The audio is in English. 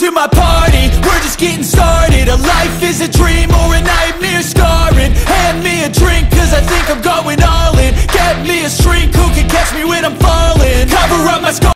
to my party, we're just getting started. A life is a dream or an